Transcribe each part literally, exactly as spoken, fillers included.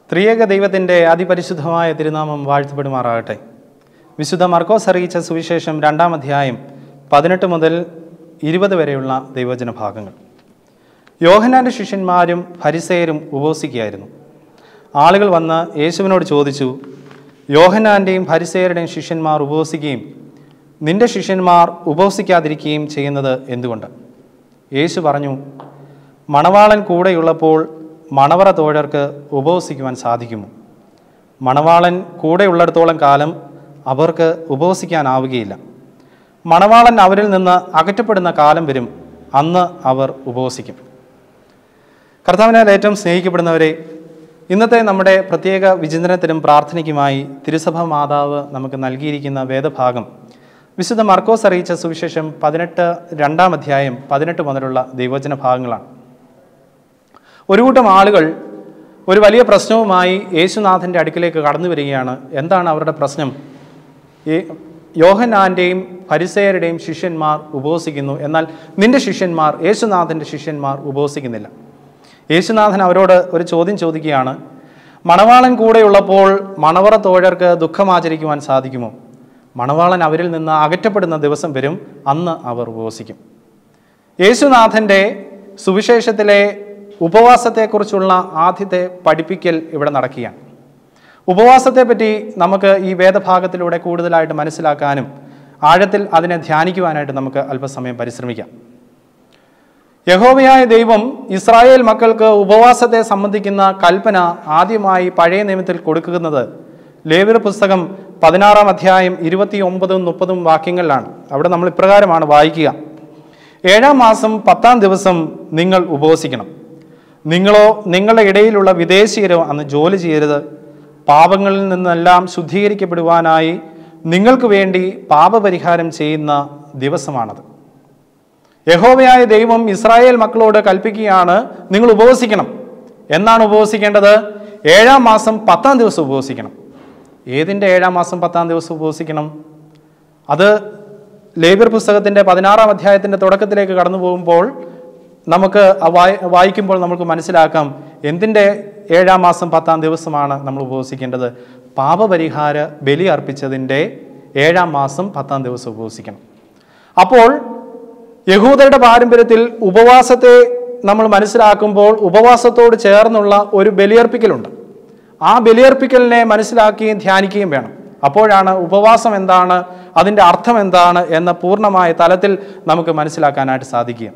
ത്രിയേക ദൈവത്തിൻ്റെ അതിപരിശുദ്ധമായ തിരുനാമം വാഴ്ത്തപ്പെടുമാറാകട്ടെ. വിശുദ്ധ മർക്കോസ് അറിയിച്ച സുവിശേഷം രണ്ടാം അധ്യായം പതിനെട്ട് മുതൽ ഇരുപത് വരെയുള്ള ദൈവവചന ഭാഗങ്ങൾ. യോഹന്നാൻ്റെ ശിഷ്യന്മാരും ഫരിസേയരും ഉപവസിക്കുകയായിരുന്നു. ആളുകൾ വന്ന് യേശുവിനോട് ചോദിച്ചു, യോഹന്നാൻ്റെയും ഫരിസേയരുടെയും ശിഷ്യന്മാർ ഉപവസിക്കുകയും നിന്റെ ശിഷ്യന്മാർ ഉപവസിക്കാതിരിക്കുകയും ചെയ്യുന്നത് എന്തുകൊണ്ട്? യേശു പറഞ്ഞു, മണവാളൻ കൂടെയുള്ളപ്പോൾ മണവറ തോഴർക്ക് ഉപവസിക്കുവാൻ സാധിക്കുമോ? മണവാളൻ കൂടെയുള്ളിടത്തോളം കാലം അവർക്ക് ഉപവസിക്കാനാവുകയില്ല. മണവാളൻ അവരിൽ നിന്ന് അകറ്റപ്പെടുന്ന കാലം വരും, അന്ന് അവർ ഉപവസിക്കും. കർത്താവിനാൽ ഏറ്റവും സ്നേഹിക്കപ്പെടുന്നവരെ, ഇന്നത്തെ നമ്മുടെ പ്രത്യേക വിചിന്തനത്തിനും പ്രാർത്ഥനയ്ക്കുമായി തിരുസഭ മാതാവ് നമുക്ക് നൽകിയിരിക്കുന്ന വേദഭാഗം വിശുദ്ധ മർക്കോസ് അറിയിച്ച സുവിശേഷം പതിനെട്ട് രണ്ടാം അധ്യായം പതിനെട്ട് മുതലുള്ള ദൈവവചന ഭാഗങ്ങളാണ്. ഒരു കൂട്ടം ആളുകൾ ഒരു വലിയ പ്രശ്നവുമായി യേശുനാഥൻ്റെ അടുക്കിലേക്ക് കടന്നു വരികയാണ്. എന്താണ് അവരുടെ പ്രശ്നം? യോഹന്നാൻ്റെയും ഫരിസേയരുടെയും ശിഷ്യന്മാർ ഉപവസിക്കുന്നു, എന്നാൽ നിന്റെ ശിഷ്യന്മാർ, യേശുനാഥൻ്റെ ശിഷ്യന്മാർ ഉപവസിക്കുന്നില്ല. യേശുനാഥൻ അവരോട് ഒരു ചോദ്യം ചോദിക്കുകയാണ്. മണവാളൻ കൂടെയുള്ളപ്പോൾ മണവറ തോഴർക്ക് ദുഃഖമാചരിക്കുവാൻ സാധിക്കുമോ? മണവാളൻ അവരിൽ നിന്ന് അകറ്റപ്പെടുന്ന ദിവസം വരും, അന്ന് അവർ ഉപവസിക്കും. യേശുനാഥൻ്റെ സുവിശേഷത്തിലെ ഉപവാസത്തെക്കുറിച്ചുള്ള ആദ്യത്തെ പഠിപ്പിക്കൽ ഇവിടെ നടക്കുകയാണ്. ഉപവാസത്തെപ്പറ്റി നമുക്ക് ഈ വേദഭാഗത്തിലൂടെ കൂടുതലായിട്ട് മനസ്സിലാക്കാനും ആഴത്തിൽ അതിനെ ധ്യാനിക്കുവാനായിട്ട് നമുക്ക് അല്പസമയം പരിശ്രമിക്കാം. യഹോവയായ ദൈവം ഇസ്രായേൽ മക്കൾക്ക് ഉപവാസത്തെ സംബന്ധിക്കുന്ന കൽപ്പന ആദ്യമായി പഴയ നിയമത്തിൽ കൊടുക്കുന്നത് ലേവ്യർ പുസ്തകം പതിനാറാം അധ്യായം ഇരുപത്തി ഒമ്പതും മുപ്പതും വാക്യങ്ങളിലാണ്. അവിടെ നമ്മൾ ഇപ്രകാരമാണ് വായിക്കുക: ഏഴാം മാസം പത്താം ദിവസം നിങ്ങൾ ഉപവസിക്കണം. നിങ്ങളോ നിങ്ങളുടെ ഇടയിലുള്ള വിദേശീയരോ അന്ന് ജോലി ചെയ്യരുത്. പാപങ്ങളിൽ നിന്നെല്ലാം ശുദ്ധീകരിക്കപ്പെടുവാനായി നിങ്ങൾക്ക് വേണ്ടി പാപപരിഹാരം ചെയ്യുന്ന ദിവസമാണത്. യഹോവയായ ദൈവം ഇസ്രായേൽ മക്കളോട് കൽപ്പിക്കുകയാണ്, നിങ്ങൾ ഉപവസിക്കണം. എന്നാണ് ഉപവസിക്കേണ്ടത്? ഏഴാം മാസം പത്താം ദിവസം ഉപവസിക്കണം. ഏതിൻ്റെ ഏഴാം മാസം പത്താം ദിവസം ഉപവസിക്കണം? അത് ലേവ്യർ പുസ്തകത്തിൻ്റെ പതിനാറാം അധ്യായത്തിൻ്റെ തുടക്കത്തിലേക്ക് കടന്നു പോകുമ്പോൾ നമുക്ക് വായി വായിക്കുമ്പോൾ നമുക്ക് മനസ്സിലാക്കാം എന്തിൻ്റെ ഏഴാം മാസം പത്താം ദിവസമാണ് നമ്മൾ ഉപവസിക്കേണ്ടത്. പാപപരിഹാര ബലി അർപ്പിച്ചതിൻ്റെ ഏഴാം മാസം പത്താം ദിവസം ഉപവസിക്കണം. അപ്പോൾ യഹൂദരുടെ പാരമ്പര്യത്തിൽ ഉപവാസത്തെ നമ്മൾ മനസ്സിലാക്കുമ്പോൾ ഉപവാസത്തോട് ചേർന്നുള്ള ഒരു ബലിയർപ്പിക്കലുണ്ട്. ആ ബലിയർപ്പിക്കലിനെ മനസ്സിലാക്കുകയും ധ്യാനിക്കുകയും വേണം. അപ്പോഴാണ് ഉപവാസം എന്താണ്, അതിൻ്റെ അർത്ഥം എന്താണ് എന്ന പൂർണ്ണമായ തലത്തിൽ നമുക്ക് മനസ്സിലാക്കാനായിട്ട് സാധിക്കുക.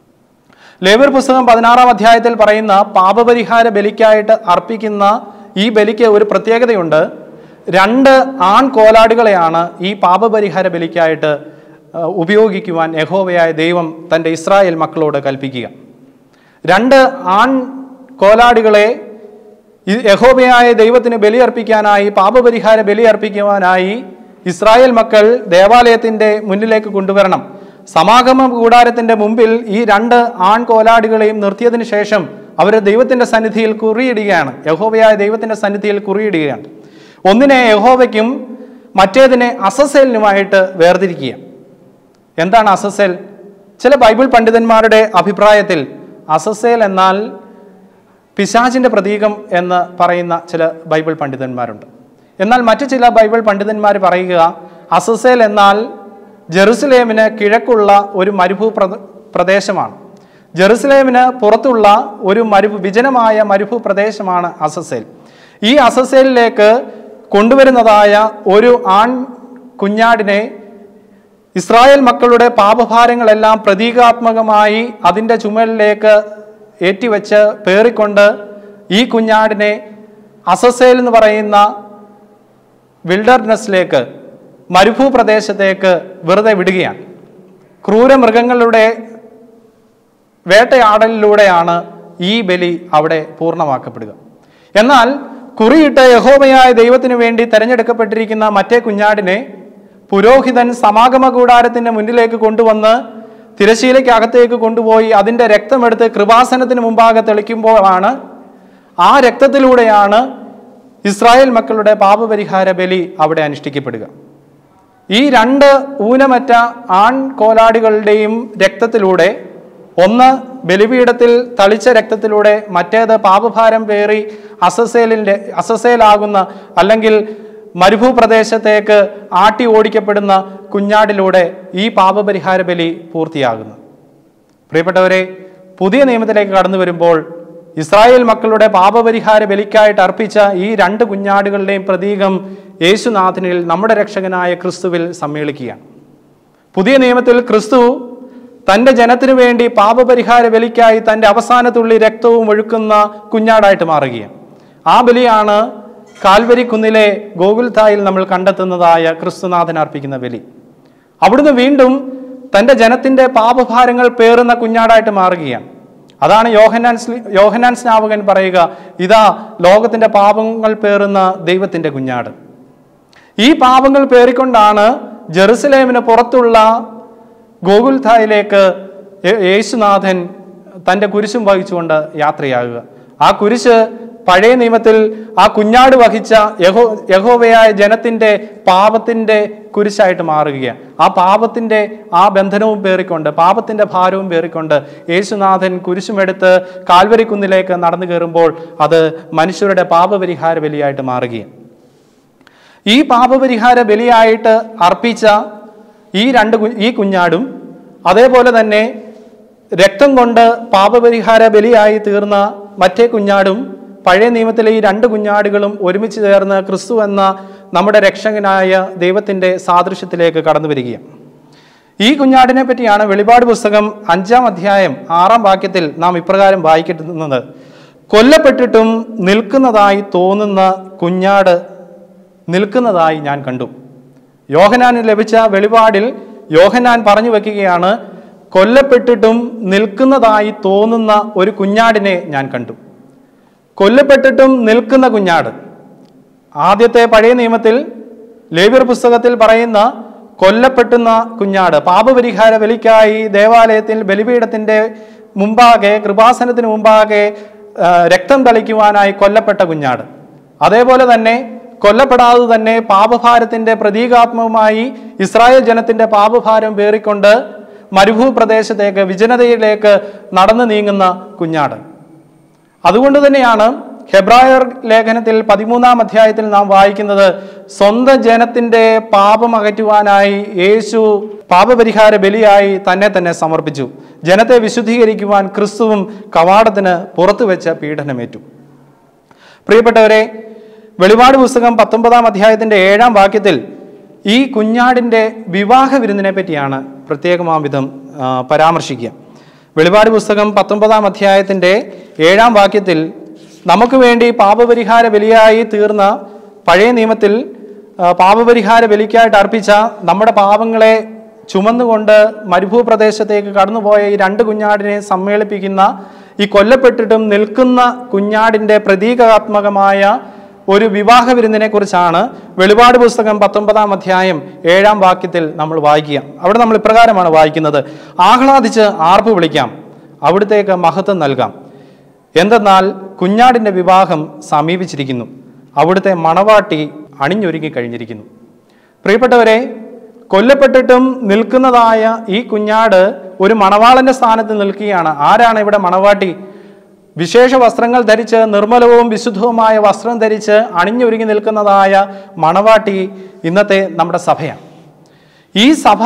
ലേവ്യർ പുസ്തകം പതിനാറാം അധ്യായത്തിൽ പറയുന്ന പാപപരിഹാര ബലിക്കായിട്ട് അർപ്പിക്കുന്ന ഈ ബലിക്ക് ഒരു പ്രത്യേകതയുണ്ട്. രണ്ട് ആൺ കോലാടുകളെയാണ് ഈ പാപപരിഹാര ബലിക്കായിട്ട് ഉപയോഗിക്കുവാൻ യഹോവയായ ദൈവം തൻ്റെ ഇസ്രായേൽ മക്കളോട് കൽപ്പിക്കുക. രണ്ട് ആൺ കോലാടുകളെ യഹോവയായ ദൈവത്തിന് ബലിയർപ്പിക്കാനായി, പാപപരിഹാര ബലിയർപ്പിക്കുവാനായി ഇസ്രായേൽ മക്കൾ ദേവാലയത്തിൻ്റെ മുന്നിലേക്ക് കൊണ്ടുവരണം. സമാഗമ കൂടാരത്തിൻ്റെ മുമ്പിൽ ഈ രണ്ട് ആൺ കോലാടുകളെയും നിർത്തിയതിനു ശേഷം അവർ ദൈവത്തിൻ്റെ സന്നിധിയിൽ കുറിയിടുകയാണ്. യഹോവയായ ദൈവത്തിൻ്റെ സന്നിധിയിൽ കുറിയിടുകയാണ്. ഒന്നിനെ യഹോവയ്ക്കും മറ്റേതിനെ അസസേലിനുമായിട്ട് വേർതിരിക്കുക. എന്താണ് അസസേൽ? ചില ബൈബിൾ പണ്ഡിതന്മാരുടെ അഭിപ്രായത്തിൽ അസസേൽ എന്നാൽ പിശാചിൻ്റെ പ്രതീകം എന്ന് പറയുന്ന ചില ബൈബിൾ പണ്ഡിതന്മാരുണ്ട്. എന്നാൽ മറ്റു ചില ബൈബിൾ പണ്ഡിതന്മാർ പറയുക അസസേൽ എന്നാൽ ജെറുസലേമിന് കിഴക്കുള്ള ഒരു മരുഭൂ പ്രദേശമാണ്. ജെറുസലേമിന് പുറത്തുള്ള ഒരു മരുഭൂ വിജനമായ മരുഭൂ പ്രദേശമാണ് അസസേൽ. ഈ അസസേലിലേക്ക് കൊണ്ടുവരുന്നതായ ഒരു ആൺ കുഞ്ഞാടിനെ ഇസ്രായേൽ മക്കളുടെ പാപഭാരങ്ങളെല്ലാം പ്രതീകാത്മകമായി അതിൻ്റെ ചുമലിലേക്ക് ഏറ്റിവെച്ച് പേറിക്കൊണ്ട് ഈ കുഞ്ഞാടിനെ അസസേൽ എന്ന് പറയുന്ന വിൽഡർനെസ്സിലേക്ക്, മരുഭൂ പ്രദേശത്തേക്ക് വെറുതെ വിടുകയാണ്. ക്രൂരമൃഗങ്ങളുടെ വേട്ടയാടലിലൂടെയാണ് ഈ ബലി അവിടെ പൂർണ്ണമാക്കപ്പെടുക. എന്നാൽ കുറിയിട്ട യഹോവയായ ദൈവത്തിന് വേണ്ടി തെരഞ്ഞെടുക്കപ്പെട്ടിരിക്കുന്ന മറ്റേ കുഞ്ഞാടിനെ പുരോഹിതൻ സമാഗമ കൂടാരത്തിൻ്റെ മുന്നിലേക്ക് കൊണ്ടുവന്ന് തിരശ്ശീലയ്ക്ക് അകത്തേക്ക് കൊണ്ടുപോയി അതിൻ്റെ രക്തമെടുത്ത് കൃപാസനത്തിന് മുമ്പാകെ തെളിക്കുമ്പോഴാണ്, ആ രക്തത്തിലൂടെയാണ് ഇസ്രായേൽ മക്കളുടെ പാപപരിഹാര ബലി അവിടെ അനുഷ്ഠിക്കപ്പെടുക. ഈ രണ്ട് ഊനമറ്റ ആൺ കോലാടുകളുടെയും രക്തത്തിലൂടെ ഒന്ന് ബലിപീഠത്തിൽ തളിച്ച രക്തത്തിലൂടെ, മറ്റേത് പാപഭാരം പേറി അസസേലിൻ്റെ അസസേലാകുന്ന അല്ലെങ്കിൽ മരുഭൂപ്രദേശത്തേക്ക് ആട്ടി ഓടിക്കപ്പെടുന്ന കുഞ്ഞാടിലൂടെ ഈ പാപപരിഹാര ബലി പൂർത്തിയാകുന്നു. പ്രിയപ്പെട്ടവരെ, പുതിയ നിയമത്തിലേക്ക് കടന്നു വരുമ്പോൾ ഇസ്രായേൽ മക്കളുടെ പാപപരിഹാര ബലിക്കായിട്ട് അർപ്പിച്ച ഈ രണ്ട് കുഞ്ഞാടുകളുടെയും പ്രതീകം യേശുനാഥനിൽ, നമ്മുടെ രക്ഷകനായ ക്രിസ്തുവിൽ സമ്മേളിക്കുകയാണ്. പുതിയ നിയമത്തിൽ ക്രിസ്തു തൻ്റെ ജനത്തിനു വേണ്ടി പാപപരിഹാര ബലിക്കായി തൻ്റെ അവസാന തുള്ളി രക്തവും ഒഴുക്കുന്ന കുഞ്ഞാടായിട്ട് മാറുകയാണ്. ആ ബലിയാണ് കാൽവരി കുന്നിലെ ഗോകുൽഥായിൽ നമ്മൾ കണ്ടെത്തുന്നതായ ക്രിസ്തുനാഥൻ അർപ്പിക്കുന്ന ബലി. അവിടുന്ന് വീണ്ടും തൻ്റെ ജനത്തിൻ്റെ പാപഭാരങ്ങൾ പേറുന്ന കുഞ്ഞാടായിട്ട് മാറുകയാണ്. അതാണ് യോഹന്നാൻ യോഹന്നാൻ സ്നാപകൻ പറയുക, ഇതാ ലോകത്തിൻ്റെ പാപങ്ങൾ പേറുന്ന ദൈവത്തിൻ്റെ കുഞ്ഞാട്. ഈ പാപങ്ങൾ പേറിക്കൊണ്ടാണ് ജെറുസലേമിന് പുറത്തുള്ള ഗോകുൽഥായിലേക്ക് യേശുനാഥൻ തൻ്റെ കുരിശും വഹിച്ചുകൊണ്ട് യാത്രയാകുക. ആ കുരിശ് പഴയ നിയമത്തിൽ ആ കുഞ്ഞാട് വഹിച്ച യഹോ യഹോവയായ ജനത്തിൻ്റെ പാപത്തിൻ്റെ കുരിശായിട്ട് മാറുകയാണ്. ആ പാപത്തിൻ്റെ ആ ബന്ധനവും പേറിക്കൊണ്ട്, പാപത്തിൻ്റെ ഭാരവും പേറിക്കൊണ്ട് യേശുനാഥൻ കുരിശുമെടുത്ത് കാൽവരി കുന്നിലേക്ക് നടന്നു കയറുമ്പോൾ അത് മനുഷ്യരുടെ പാപപരിഹാര ബലിയായിട്ട് മാറുകയാണ്. ഈ പാപപരിഹാര ബലിയായിട്ട് അർപ്പിച്ച ഈ രണ്ട് ഈ കുഞ്ഞാടും അതേപോലെ തന്നെ രക്തം കൊണ്ട് പാപപരിഹാര ബലിയായി തീർന്ന മറ്റേ കുഞ്ഞാടും, പഴയ നിയമത്തിലെ ഈ രണ്ട് കുഞ്ഞാടുകളും ഒരുമിച്ച് ചേർന്ന് ക്രിസ്തു എന്ന നമ്മുടെ രക്ഷകനായ ദൈവത്തിൻ്റെ സാദൃശ്യത്തിലേക്ക് കടന്നു വരികയാണ്. ഈ കുഞ്ഞാടിനെ പറ്റിയാണ് വെളിപാട് പുസ്തകം അഞ്ചാം അധ്യായം ആറാം വാക്യത്തിൽ നാം ഇപ്രകാരം വായിക്കുന്നത്: കൊല്ലപ്പെട്ടിട്ടും നിൽക്കുന്നതായി തോന്നുന്ന കുഞ്ഞാട് നിൽക്കുന്നതായി ഞാൻ കണ്ടു. യോഹന്നാന് ലഭിച്ച വെളിപാടിൽ യോഹന്നാൻ പറഞ്ഞു വെക്കുകയാണ്, കൊല്ലപ്പെട്ടിട്ടും നിൽക്കുന്നതായി തോന്നുന്ന ഒരു കുഞ്ഞാടിനെ ഞാൻ കണ്ടു. കൊല്ലപ്പെട്ടിട്ടും നിൽക്കുന്ന കുഞ്ഞാട്. ആദ്യത്തെ പഴയ നിയമത്തിൽ ലേവ്യർ പുസ്തകത്തിൽ പറയുന്ന കൊല്ലപ്പെട്ടുന്ന കുഞ്ഞാട്, പാപപരിഹാര ബലിക്കായി ദേവാലയത്തിൽ ബലിപീഠത്തിൻ്റെ മുമ്പാകെ, കൃപാസനത്തിന് മുമ്പാകെ രക്തം തളിക്കുവാനായി കൊല്ലപ്പെട്ട കുഞ്ഞാട്. അതേപോലെ തന്നെ കൊല്ലപ്പെടാതെ തന്നെ പാപഭാരത്തിൻ്റെ പ്രതീകാത്മകമായി ഇസ്രായേൽ ജനത്തിൻ്റെ പാപഭാരം പേറിക്കൊണ്ട് മരുഭൂപ്രദേശത്തേക്ക്, വിജനതയിലേക്ക് നടന്നു നീങ്ങുന്ന കുഞ്ഞാട്. അതുകൊണ്ട് തന്നെയാണ് ഹെബ്രായർ ലേഖനത്തിൽ പതിമൂന്നാം അധ്യായത്തിൽ നാം വായിക്കുന്നത്, സ്വന്തം ജനത്തിൻ്റെ പാപം അകറ്റുവാനായി യേശു പാപപരിഹാര ബലിയായി തന്നെ തന്നെ സമർപ്പിച്ചു. ജനത്തെ വിശുദ്ധീകരിക്കുവാൻ ക്രിസ്തുവും കവാടത്തിന് പുറത്തു വെച്ച പീഡനമേറ്റു. പ്രിയപ്പെട്ടവരെ, വെളിപാട് പുസ്തകം പത്തൊമ്പതാം അധ്യായത്തിൻ്റെ ഏഴാം വാക്യത്തിൽ ഈ കുഞ്ഞാടിൻ്റെ വിവാഹ വിരുന്നിനെ പറ്റിയാണ് പ്രത്യേകമാം വിധം പരാമർശിക്കുക. വെളിപാട് പുസ്തകം പത്തൊമ്പതാം അധ്യായത്തിൻ്റെ ഏഴാം വാക്യത്തിൽ നമുക്ക് വേണ്ടി പാപപരിഹാര ബലിയായി തീർന്ന, പഴയ നിയമത്തിൽ പാപപരിഹാര ബലിക്കായിട്ട് അർപ്പിച്ച, നമ്മുടെ പാപങ്ങളെ ചുമന്നുകൊണ്ട് മരുഭൂപ്രദേശത്തേക്ക് കടന്നുപോയ ഈ രണ്ട് കുഞ്ഞാടിനെ സമ്മേളിപ്പിക്കുന്ന, ഈ കൊല്ലപ്പെട്ടിട്ടും നിൽക്കുന്ന കുഞ്ഞാടിൻ്റെ പ്രതീകാത്മകമായ ഒരു വിവാഹ വിരുന്നിനെ കുറിച്ചാണ് വെളിപാട് പുസ്തകം പത്തൊമ്പതാം അധ്യായം ഏഴാം വാക്യത്തിൽ നമ്മൾ വായിക്കുക. അവിടെ നമ്മൾ ഇപ്രകാരമാണ് വായിക്കുന്നത്: ആഹ്ലാദിച്ച് ആർപ്പ് വിളിക്കാം, അവിടുത്തേക്ക് മഹത്വം നൽകാം. എന്തെന്നാൽ കുഞ്ഞാടിൻ്റെ വിവാഹം സമീപിച്ചിരിക്കുന്നു, അവിടുത്തെ മണവാട്ടി അണിഞ്ഞൊരുങ്ങി കഴിഞ്ഞിരിക്കുന്നു. പ്രിയപ്പെട്ടവരെ, കൊല്ലപ്പെട്ടിട്ടും നിൽക്കുന്നതായ ഈ കുഞ്ഞാട് ഒരു മണവാളന്റെ സ്ഥാനത്ത് നിൽക്കുകയാണ്. ആരാണ് ഇവിടെ മണവാട്ടി? വിശേഷ വസ്ത്രങ്ങൾ ധരിച്ച്, നിർമ്മലവും വിശുദ്ധവുമായ വസ്ത്രം ധരിച്ച് അണിഞ്ഞൊരുങ്ങി നിൽക്കുന്നതായ മണവാട്ടി ഇന്നത്തെ നമ്മുടെ സഭയാണ്. ഈ സഭ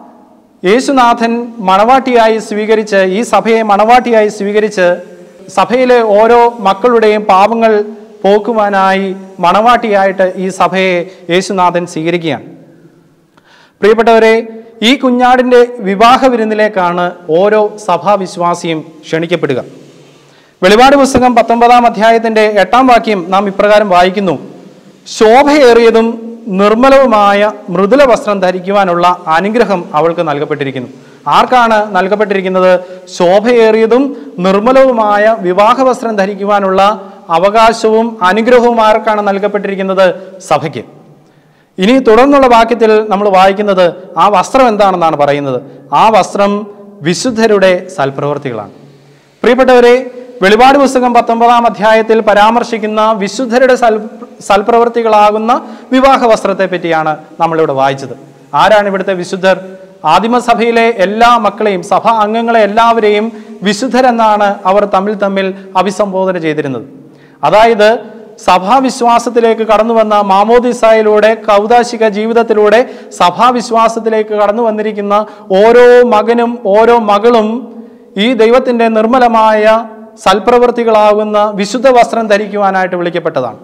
യേശുനാഥൻ മണവാട്ടിയായി സ്വീകരിച്ച്, ഈ സഭയെ മണവാട്ടിയായി സ്വീകരിച്ച് സഭയിലെ ഓരോ മക്കളുടെയും പാപങ്ങൾ പോക്കുവാനായി മണവാട്ടിയായിട്ട് ഈ സഭയെ യേശുനാഥൻ സ്വീകരിക്കുകയാണ്. പ്രിയപ്പെട്ടവരെ, ഈ കുഞ്ഞാടിൻ്റെ വിവാഹ വിരുന്നിലേക്കാണ് ഓരോ സഭാവിശ്വാസിയും ക്ഷണിക്കപ്പെടുക. വെളിപാട് പുസ്തകം പത്തൊമ്പതാം അധ്യായത്തിൻ്റെ എട്ടാം വാക്യം നാം ഇപ്രകാരം വായിക്കുന്നു: ശോഭയേറിയതും നിർമ്മലവുമായ മൃദുല വസ്ത്രം ധരിക്കുവാനുള്ള അനുഗ്രഹം അവൾക്ക് നൽകപ്പെട്ടിരിക്കുന്നു. ആർക്കാണ് നൽകപ്പെട്ടിരിക്കുന്നത്? ശോഭയേറിയതും നിർമ്മലവുമായ വിവാഹ വസ്ത്രം ധരിക്കുവാനുള്ള അവകാശവും അനുഗ്രഹവും ആർക്കാണ് നൽകപ്പെട്ടിരിക്കുന്നത്? സഭയ്ക്ക്. ഇനി തുടർന്നുള്ള വാക്യത്തിൽ നമ്മൾ വായിക്കുന്നത് ആ വസ്ത്രം എന്താണെന്നാണ് പറയുന്നത്. ആ വസ്ത്രം വിശുദ്ധരുടെ സൽപ്രവൃത്തികളാണ്. പ്രിയപ്പെട്ടവരെ, വെളിപാട് പുസ്തകം പത്തൊമ്പതാം അധ്യായത്തിൽ പരാമർശിക്കുന്ന വിശുദ്ധരുടെ സൽ സൽപ്രവൃത്തികളാകുന്ന വിവാഹ വസ്ത്രത്തെ പറ്റിയാണ് നമ്മളിവിടെ വായിച്ചത്. ആരാണ് ഇവിടുത്തെ വിശുദ്ധർ? ആദിമസഭയിലെ എല്ലാ മക്കളെയും, സഭാ അംഗങ്ങളെ എല്ലാവരെയും വിശുദ്ധരെന്നാണ് അവർ തമ്മിൽ തമ്മിൽ അഭിസംബോധന ചെയ്തിരുന്നത്. അതായത് സഭാവിശ്വാസത്തിലേക്ക് കടന്നു വന്ന മാമോദിസായിലൂടെ, കൗദാശിക ജീവിതത്തിലൂടെ സഭാവിശ്വാസത്തിലേക്ക് കടന്നു വന്നിരിക്കുന്ന ഓരോ മകനും ഓരോ മകളും ഈ ദൈവത്തിൻ്റെ നിർമ്മലമായ സൽപ്രവൃത്തികളാകുന്ന വിശുദ്ധ വസ്ത്രം ധരിക്കുവാനായിട്ട് വിളിക്കപ്പെട്ടതാണ്.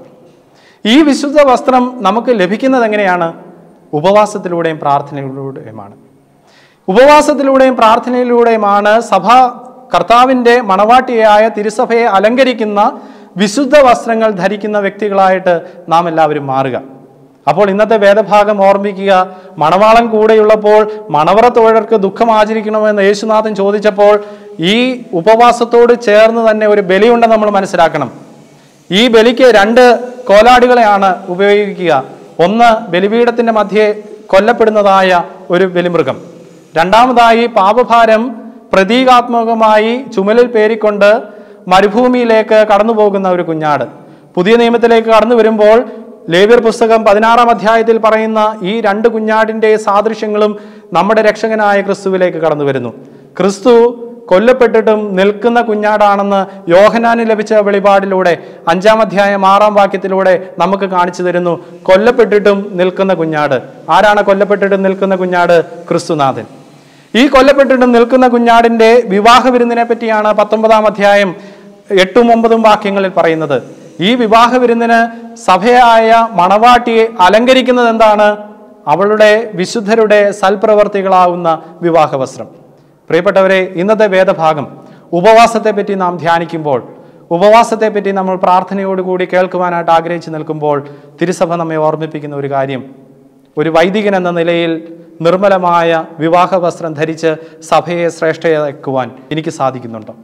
ഈ വിശുദ്ധ വസ്ത്രം നമുക്ക് ലഭിക്കുന്നത് എങ്ങനെയാണ്? ഉപവാസത്തിലൂടെയും പ്രാർത്ഥനയിലൂടെയുമാണ്. ഉപവാസത്തിലൂടെയും പ്രാർത്ഥനയിലൂടെയുമാണ് സഭ കർത്താവിൻ്റെ മണവാട്ടിയായ തിരുസഭയെ അലങ്കരിക്കുന്ന വിശുദ്ധ വസ്ത്രങ്ങൾ ധരിക്കുന്ന വ്യക്തികളായിട്ട് നാം എല്ലാവരും മാറുക. അപ്പോൾ ഇന്നത്തെ വേദഭാഗം ഓർമ്മിക്കുക, മണവാളൻ കൂടെയുള്ളപ്പോൾ മണവറ തോഴർക്ക് ദുഃഖം ആചരിക്കണമെന്ന് യേശുനാഥൻ ചോദിച്ചപ്പോൾ ഈ ഉപവാസത്തോട് ചേർന്ന് തന്നെ ഒരു ബലിയുണ്ടെന്ന് നമ്മൾ മനസ്സിലാക്കണം. ഈ ബലിക്ക് രണ്ട് കോലാടുകളെയാണ് ഉപയോഗിക്കുക. ഒന്ന് ബലിപീഠത്തിൻ്റെ മധ്യേ കൊല്ലപ്പെടുന്നതായ ഒരു ബലിമൃഗം, രണ്ടാമതായി പാപഭാരം പ്രതീകാത്മകമായി ചുമലിൽ പേരിക്കൊണ്ട് മരുഭൂമിയിലേക്ക് കടന്നു പോകുന്ന ഒരു കുഞ്ഞാട്. പുതിയ നിയമത്തിലേക്ക് കടന്നു വരുമ്പോൾ ലേവ്യർ പുസ്തകം പതിനാറാം അധ്യായത്തിൽ പറയുന്ന ഈ രണ്ട് കുഞ്ഞാടിൻ്റെ സാദൃശ്യങ്ങളും നമ്മുടെ രക്ഷകനായ ക്രിസ്തുവിലേക്ക് കടന്നു വരുന്നു. ക്രിസ്തു കൊല്ലപ്പെട്ടിട്ടും നിൽക്കുന്ന കുഞ്ഞാടാണെന്ന് യോഹന്നാന് ലഭിച്ച വെളിപാടിലൂടെ അഞ്ചാം അധ്യായം ആറാം വാക്യത്തിലൂടെ നമുക്ക് കാണിച്ചു തരുന്നു. കൊല്ലപ്പെട്ടിട്ടും നിൽക്കുന്ന കുഞ്ഞാട് ആരാണ്? കൊല്ലപ്പെട്ടിട്ടും നിൽക്കുന്ന കുഞ്ഞാട് ക്രിസ്തുനാഥൻ. ഈ കൊല്ലപ്പെട്ടിട്ടും നിൽക്കുന്ന കുഞ്ഞാടിൻ്റെ വിവാഹ വിരുന്നിനെ പറ്റിയാണ് പത്തൊമ്പതാം അധ്യായം എട്ടും ഒമ്പതും വാക്യങ്ങളിൽ പറയുന്നത്. ഈ വിവാഹ വിരുന്നിന് സഭയായ മണവാട്ടിയെ അലങ്കരിക്കുന്നത് എന്താണ്? അവളുടെ വിശുദ്ധരുടെ സൽപ്രവർത്തികളാവുന്ന വിവാഹ വസ്ത്രം. പ്രിയപ്പെട്ടവരെ, ഇന്നത്തെ വേദഭാഗം ഉപവാസത്തെ പറ്റി നാം ധ്യാനിക്കുമ്പോൾ, ഉപവാസത്തെ പറ്റി നമ്മൾ പ്രാർത്ഥനയോടുകൂടി കേൾക്കുവാനായിട്ട് ആഗ്രഹിച്ചു നിൽക്കുമ്പോൾ തിരുസഭ നമ്മെ ഓർമ്മിപ്പിക്കുന്ന ഒരു കാര്യം, ഒരു വൈദികൻ എന്ന നിലയിൽ നിർമ്മലമായ വിവാഹ വസ്ത്രം ധരിച്ച് സഭയെ ശ്രേഷ്ഠയാക്കുവാൻ എനിക്ക് സാധിക്കുന്നുണ്ടോ?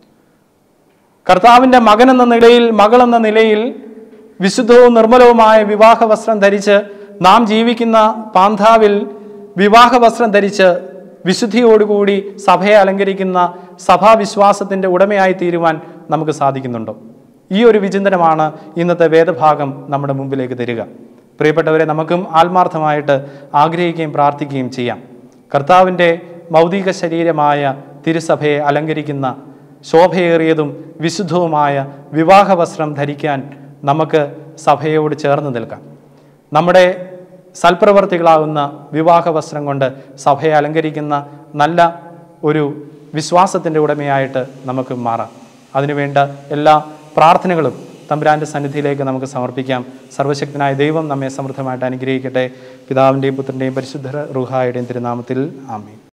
കർത്താവിൻ്റെ മകൻ എന്ന നിലയിൽ, മകൾ എന്ന നിലയിൽ വിശുദ്ധവും നിർമ്മലവുമായ വിവാഹ വസ്ത്രം ധരിച്ച് നാം ജീവിക്കുന്ന പാന്താവിൽ വിവാഹ വസ്ത്രം ധരിച്ച് വിശുദ്ധിയോടുകൂടി സഭയെ അലങ്കരിക്കുന്ന സഭാവിശ്വാസത്തിൻ്റെ ഉടമയായി തീരുവാൻ നമുക്ക് സാധിക്കുന്നുണ്ടോ? ഈ ഒരു വിചിന്തനമാണ് ഇന്നത്തെ വേദഭാഗം നമ്മുടെ മുമ്പിലേക്ക് തരിക. പ്രിയപ്പെട്ടവരെ, നമുക്കും ആത്മാർത്ഥമായിട്ട് ആഗ്രഹിക്കുകയും പ്രാർത്ഥിക്കുകയും ചെയ്യാം. കർത്താവിൻ്റെ ഭൗതിക ശരീരമായ തിരുസഭയെ അലങ്കരിക്കുന്ന ശോഭയേറിയതും വിശുദ്ധവുമായ വിവാഹ വസ്ത്രം ധരിക്കാൻ നമുക്ക് സഭയോട് ചേർന്ന് നിൽക്കാം. നമ്മുടെ സൽപ്രവർത്തികളാകുന്ന വിവാഹ വസ്ത്രം കൊണ്ട് സഭയെ അലങ്കരിക്കുന്ന നല്ല ഒരു വിശ്വാസത്തിൻ്റെ ഉടമയായിട്ട് നമുക്ക് മാറാം. അതിനുവേണ്ട എല്ലാ പ്രാർത്ഥനകളും തമ്പുരാൻ്റെ സന്നിധിയിലേക്ക് നമുക്ക് സമർപ്പിക്കാം. സർവശക്തനായ ദൈവം നമ്മെ സമൃദ്ധമായിട്ട് അനുഗ്രഹിക്കട്ടെ. പിതാവിൻ്റെയും പുത്രൻ്റെയും പരിശുദ്ധ റൂഹായുടെയും തിരുനാമത്തിൽ ആമേൻ.